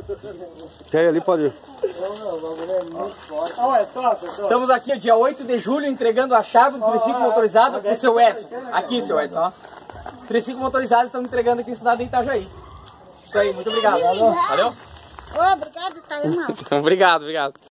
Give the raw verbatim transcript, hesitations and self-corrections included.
Quer ir ali, pode ir. Estamos aqui, dia oito de julho, entregando a chave do triciclo motorizado pro seu Edson. Aqui, seu Edson, ó. Triciclo motorizado estamos entregando aqui na cidade de Itajaí. Isso aí, muito obrigado. Valeu? Ô, obrigado, tá, irmão. Obrigado, obrigado.